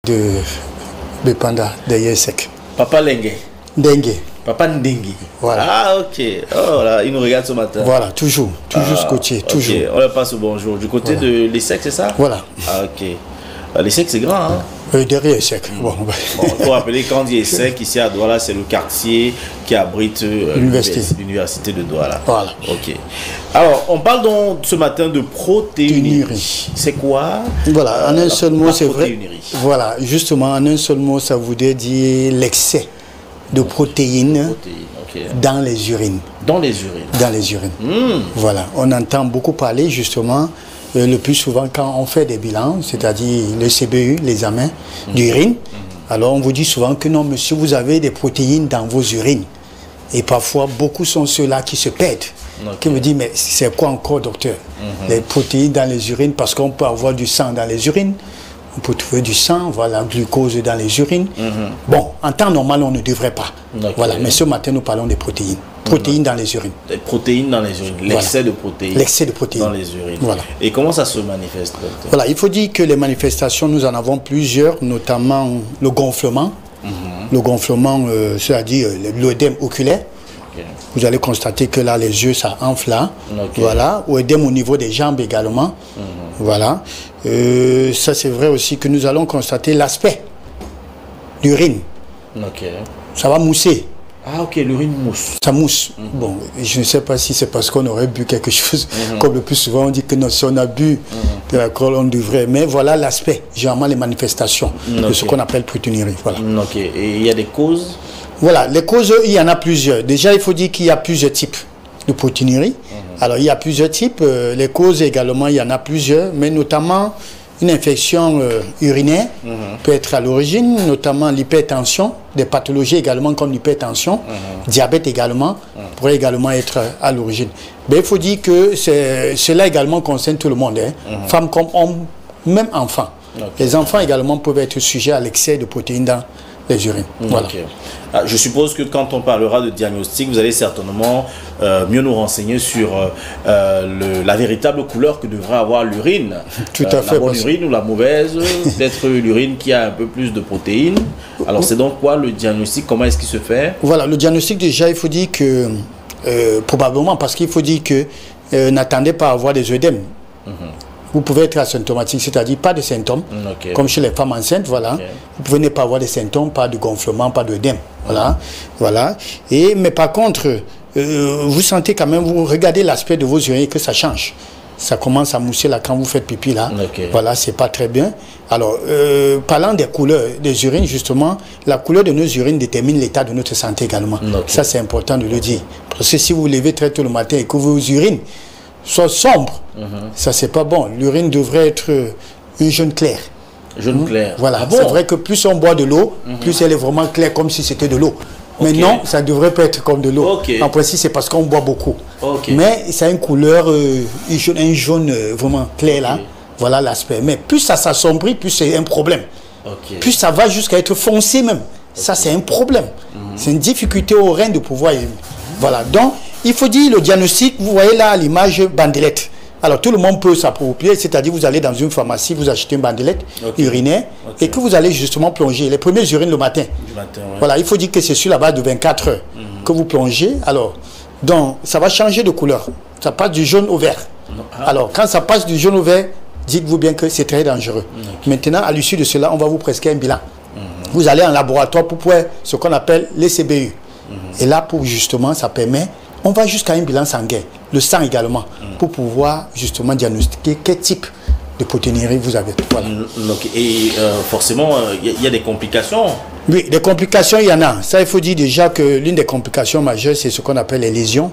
de Panda, derrière sec. Papa Lengue. Dengue. Papa Ndengue. Voilà. Ah, ok. Oh là, il nous regarde ce matin. Voilà, toujours scotché, toujours. Okay. On leur passe au bonjour. Du côté de l'ESSEC, c'est ça? Voilà. Ah, ok. L'ESSEC, c'est grand, hein? Derrière sec. Bon, il faut rappeler, quand on dit ESSEC, ici à Douala, c'est le quartier qui abrite l'université de Douala. Voilà. Ok. Alors, on parle donc ce matin de protéinurie. C'est quoi? Voilà, en un seul mot, c'est vrai. Voilà, justement, en un seul mot, ça voudrait dire l'excès de protéines dans les urines. Dans les urines. Dans les urines. Voilà, on entend beaucoup parler justement, le plus souvent quand on fait des bilans, c'est-à-dire le CBU, l'examen d'urine. Alors on vous dit souvent que non, monsieur, vous avez des protéines dans vos urines. Et parfois, beaucoup sont ceux-là qui se perdent. Qui me disent, mais c'est quoi encore, docteur? Les protéines dans les urines, parce qu'on peut avoir du sang dans les urines. On peut trouver du sang, voilà, glucose dans les urines. Bon, en temps normal, on ne devrait pas. Voilà, mais ce matin, nous parlons des protéines. Protéines dans les urines. Des protéines dans les urines, l'excès de protéines. L'excès de protéines. Dans les urines. Voilà. Et comment ça se manifeste, docteur? Voilà, il faut dire que les manifestations, nous en avons plusieurs, notamment le gonflement. Le gonflement, c'est-à-dire l'œdème oculaire. Vous allez constater que là, les yeux, ça enfle là. Voilà. Ou édème au niveau des jambes également. Voilà. Ça, c'est vrai aussi que nous allons constater l'aspect d'urine. Ça va mousser. Ah, ok, l'urine mousse. Ça mousse. Bon, je ne sais pas si c'est parce qu'on aurait bu quelque chose. Comme le plus souvent, on dit que non, si on a bu de l'alcool, on devrait. Mais voilà l'aspect, généralement les manifestations de ce qu'on appelle protéinurie. Voilà. Et il y a des causes? Voilà, les causes, il y en a plusieurs. Déjà, il faut dire qu'il y a plusieurs types de protéinurie. Alors, il y a plusieurs types. Les causes également, il y en a plusieurs, mais notamment une infection urinaire peut être à l'origine, notamment l'hypertension, des pathologies également comme l'hypertension, diabète également, pourrait également être à l'origine. Mais il faut dire que cela également concerne tout le monde, femmes comme hommes, même enfants. Les enfants également peuvent être sujets à l'excès de protéines dans les urines. Voilà. Je suppose que quand on parlera de diagnostic, vous allez certainement mieux nous renseigner sur la véritable couleur que devrait avoir l'urine. Tout à fait. La bonne urine ou la mauvaise, peut-être l'urine qui a un peu plus de protéines. Alors c'est donc quoi le diagnostic? Comment est-ce qu'il se fait? Voilà, le diagnostic déjà, il faut dire que, probablement parce qu'il faut dire que n'attendez pas à avoir des œdèmes. Vous pouvez être asymptomatique, c'est-à-dire pas de symptômes, comme chez les femmes enceintes, voilà. Vous pouvez ne pas avoir de symptômes, pas de gonflement, pas d'œdème, voilà. Mais par contre, vous sentez quand même, vous regardez l'aspect de vos urines que ça change. Ça commence à mousser là quand vous faites pipi là. Voilà, c'est pas très bien. Alors, parlant des couleurs des urines, justement, la couleur de nos urines détermine l'état de notre santé également. Ça, c'est important de le dire. Parce que si vous vous levez très tôt le matin et que vos urines soit sombre, ça c'est pas bon. L'urine devrait être une jaune claire. Jaune claire. Voilà. C'est vrai que plus on boit de l'eau, plus elle est vraiment claire comme si c'était de l'eau. Mais non, ça devrait pas être comme de l'eau. En principe, c'est parce qu'on boit beaucoup. Mais ça a une couleur, un jaune vraiment clair là. Voilà l'aspect. Mais plus ça s'assombrit, plus c'est un problème. Plus ça va jusqu'à être foncé même. Ça c'est un problème. C'est une difficulté au rein de pouvoir. Voilà. Donc, il faut dire le diagnostic, vous voyez là l'image bandelette. Alors tout le monde peut s'approprier, c'est-à-dire vous allez dans une pharmacie, vous achetez une bandelette urinaire et que vous allez justement plonger les premières urines le matin. Voilà, il faut dire que c'est sur la base de 24 heures que vous plongez. Alors, donc ça va changer de couleur. Ça passe du jaune au vert. Alors quand ça passe du jaune au vert, dites-vous bien que c'est très dangereux. Maintenant, à l'issue de cela, on va vous prescrire un bilan. Vous allez en laboratoire pour pouvoir ce qu'on appelle les CBU. Et là, pour justement, ça permet... On va jusqu'à un bilan sanguin, le sang également, pour pouvoir justement diagnostiquer quel type de protéinurie vous avez. Voilà. Et forcément, il y a des complications. Oui, des complications, il y en a. Ça, il faut dire déjà que l'une des complications majeures, c'est ce qu'on appelle les lésions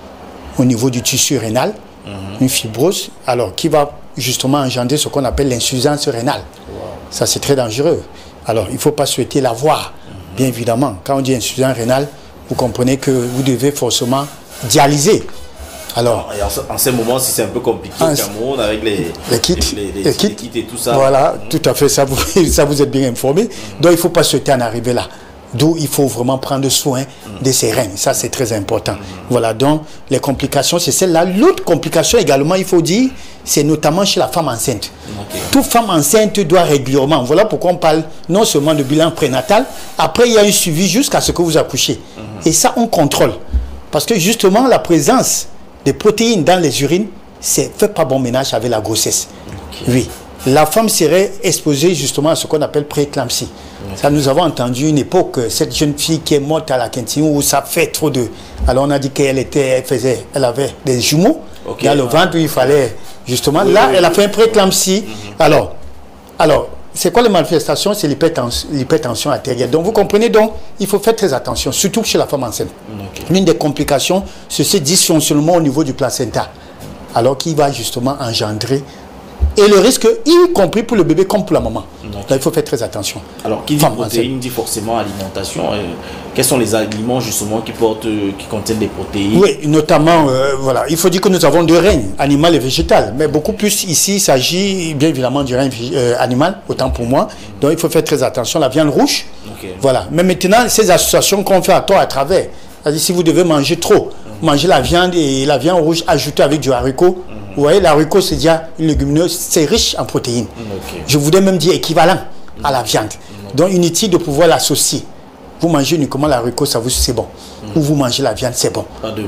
au niveau du tissu rénal, une fibrose, alors qui va justement engendrer ce qu'on appelle l'insuffisance rénale. Ça, c'est très dangereux. Alors, il ne faut pas souhaiter l'avoir, bien évidemment. Quand on dit insuffisance rénale, vous comprenez que vous devez forcément dialyser. Alors, en ce moment, si c'est un peu compliqué au Cameroun avec les kits et tout ça. Voilà, tout à fait, ça vous êtes bien informé. Donc, il ne faut pas souhaiter en arriver là. D'où il faut vraiment prendre soin de ses reins. Ça, c'est très important. Voilà, donc les complications, c'est celle-là. L'autre complication également, il faut dire, c'est notamment chez la femme enceinte. Toute femme enceinte doit régulièrement. Voilà pourquoi on parle non seulement de bilan prénatal, après il y a un suivi jusqu'à ce que vous accouchez. Et ça, on contrôle. Parce que justement, la présence des protéines dans les urines, c'est fait pas bon ménage avec la grossesse. Oui. La femme serait exposée justement à ce qu'on appelle prééclampsie. Ça, nous avons entendu une époque, cette jeune fille qui est morte à la Quintine où ça fait trop de... Alors on a dit qu'elle elle avait des jumeaux dans le ventre où il fallait justement... Là, elle a fait un prééclampsie. Alors, c'est quoi les manifestations? C'est l'hypertension artérielle. Donc vous comprenez, donc il faut faire très attention, surtout chez la femme enceinte. L'une des complications, c'est ce dysfonctionnement au niveau du placenta. Alors qu'il va justement engendrer... Et le risque, y compris pour le bébé comme pour la maman. Donc, il faut faire très attention. Alors, qui dit protéines dit forcément alimentation. Quels sont les aliments justement qui contiennent des protéines? Oui, notamment, voilà, il faut dire que nous avons deux règnes, animal et végétal. Mais beaucoup plus ici, il s'agit bien évidemment du règne animal, autant pour moi. Donc, il faut faire très attention. La viande rouge, voilà. Mais maintenant, ces associations qu'on fait à tort à travers, c'est-à-dire si vous devez manger trop, manger la viande et la viande rouge ajoutée avec du haricot. Vous voyez, l'haricot, c'est déjà une légumineuse, c'est riche en protéines. Je voudrais même dire équivalent à la viande. Donc, inutile de pouvoir l'associer. Vous mangez uniquement l'haricot, ça vous c'est bon. Ou vous mangez la viande, c'est bon.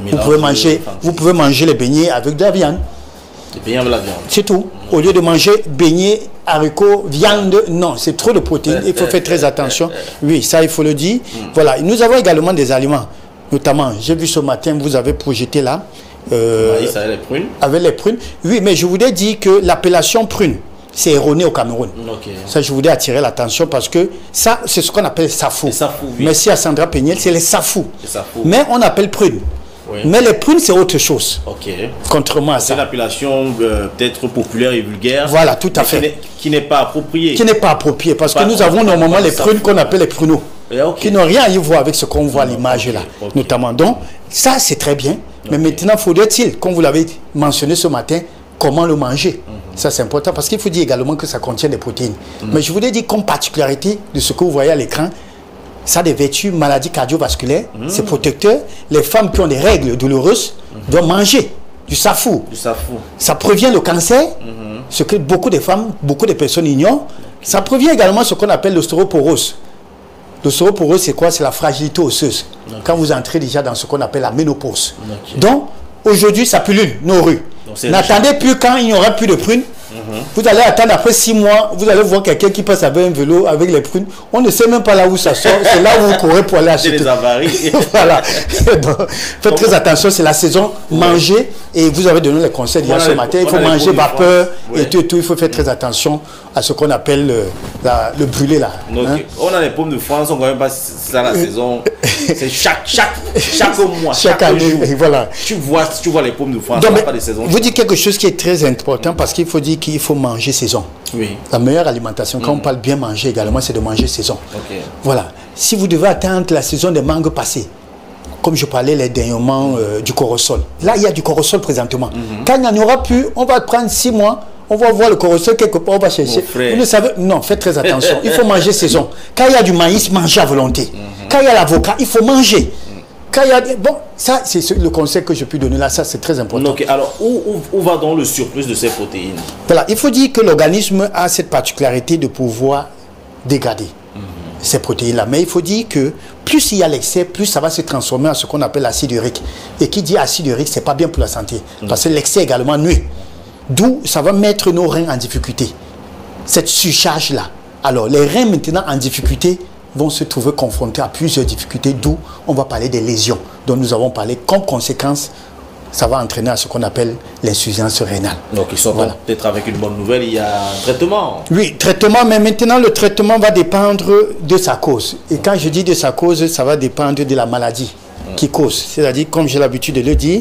Vous pouvez manger les beignets avec de la viande. Les beignets avec la viande. C'est tout. Au lieu de manger beignets, haricots, viande, non, c'est trop de protéines. Il faut faire très attention. Oui, ça, il faut le dire. Voilà. Nous avons également des aliments. Notamment, j'ai vu ce matin, vous avez projeté là. Maïs avec les prunes. Avec les prunes. Oui, mais je voudrais dire que l'appellation prune, c'est erroné au Cameroun. Ça, je voudrais attirer l'attention parce que ça, c'est ce qu'on appelle safou. Oui. Merci à Sandra Péniel, c'est les safou. Mais on appelle prune. Mais les prunes, c'est autre chose. Contrairement à ça. C'est l'appellation peut-être populaire et vulgaire. Voilà, tout à fait. Qui n'est pas appropriée. Qui n'est pas appropriée parce que nous avons normalement les prunes qu'on appelle les pruneaux. Qui n'ont rien à y voir avec ce qu'on voit à l'image là. Notamment. Donc, ça, c'est très bien. Mais maintenant, faudrait-il, comme vous l'avez mentionné ce matin, comment le manger? Ça, c'est important parce qu'il faut dire également que ça contient des protéines. Mais je voudrais dire comme particularité de ce que vous voyez à l'écran, ça a des vertus, maladies cardiovasculaires, c'est protecteur. Les femmes qui ont des règles douloureuses doivent manger du safou. Ça prévient le cancer, ce que beaucoup de femmes, beaucoup de personnes ignorent. Ça prévient également ce qu'on appelle l'ostéoporose. L'ostéoporose, c'est quoi? C'est la fragilité osseuse. Quand vous entrez déjà dans ce qu'on appelle la ménopause. Donc, aujourd'hui, ça pullule nos rues. N'attendez plus quand il n'y aura plus de prunes. Vous allez attendre après 6 mois, vous allez voir quelqu'un qui passe avec un vélo, avec les prunes. On ne sait même pas là où ça sort. C'est là où vous courez pour aller acheter. Les avaries. Voilà. Donc, faites très attention, c'est la saison. Mangez. Et vous avez donné les conseils hier ce matin. Il faut manger vapeur et tout. Il faut faire très attention à ce qu'on appelle le brûlé là. On a les pommes de France, on ne connaît pas ça la saison. C'est chaque mois, chaque année. jour. Voilà. Tu vois les pommes de France, donc, on n'a pas de saison. Vous dites quelque chose qui est très important parce qu'il faut dire qu'il faut manger saison. La meilleure alimentation, quand on parle bien manger également, c'est de manger saison. Voilà. Si vous devez attendre la saison des mangues passées, comme je parlais les dernièrement du corosol. Là, il y a du corosol présentement. Quand il n'y en aura plus, on va prendre 6 mois, on va voir le corosol quelque part, on va chercher. Vous ne savez, non, faites très attention. Il faut manger saison. Quand il y a du maïs, mangez à volonté. Quand il y a l'avocat, il faut manger. Quand il y a... Bon, ça, c'est le conseil que je peux donner là. Ça, c'est très important. Alors, où va donc le surplus de ces protéines? Voilà, il faut dire que l'organisme a cette particularité de pouvoir dégrader ces protéines-là. Mais il faut dire que plus il y a l'excès, plus ça va se transformer en ce qu'on appelle l'acide urique. Et qui dit acide urique, c'est pas bien pour la santé. Parce que l'excès également nuit. D'où ça va mettre nos reins en difficulté. Cette surcharge-là. Alors, les reins maintenant en difficulté vont se trouver confrontés à plusieurs difficultés, d'où on va parler des lésions dont nous avons parlé. Comme conséquence, ça va entraîner à ce qu'on appelle l'insuffisance rénale. Donc, ils sont peut-être avec une bonne nouvelle, il y a un traitement. Oui, traitement, mais maintenant, le traitement va dépendre de sa cause. Et quand je dis de sa cause, ça va dépendre de la maladie qui cause. C'est-à-dire, comme j'ai l'habitude de le dire,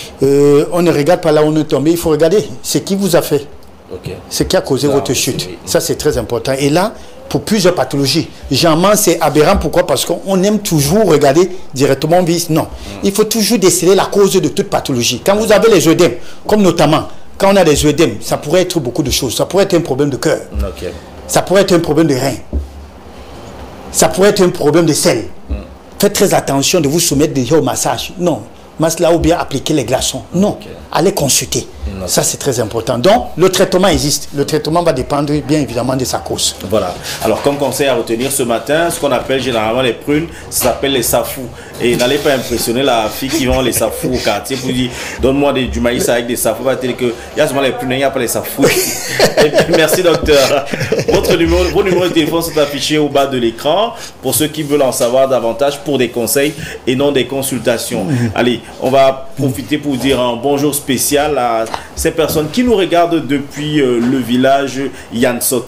on ne regarde pas là où on est tombé, il faut regarder ce qui vous a fait. Ce qui a causé votre chute. Ça, c'est très important. Et là, pour plusieurs pathologies. Généralement, c'est aberrant. Pourquoi? Parce qu'on aime toujours regarder directement, non. Il faut toujours déceler la cause de toute pathologie. Quand vous avez les œdèmes, comme notamment, quand on a des œdèmes, ça pourrait être beaucoup de choses. Ça pourrait être un problème de cœur. Ça pourrait être un problème de rein. Ça pourrait être un problème de sel. faites très attention de vous soumettre déjà au massage. Non. Masse là ou bien appliquer les glaçons. Non. Allez consulter. Ça, c'est très important. Donc, le traitement existe. Le traitement va dépendre bien évidemment de sa cause. Voilà. Alors, comme conseil à retenir ce matin, ce qu'on appelle généralement les prunes, ça s'appelle les safous. Et n'allez pas impressionner la fille qui vend les safous au quartier pour dire donne-moi du maïs avec des safous. Va te dire qu'il y a seulement les prunes, il n'y a pas les safous. Merci, docteur. Vos numéros de téléphone sont affichés au bas de l'écran pour ceux qui veulent en savoir davantage pour des conseils et non des consultations. Allez, on va profiter pour dire un bonjour spécial à ces personnes qui nous regardent depuis le village Yansok.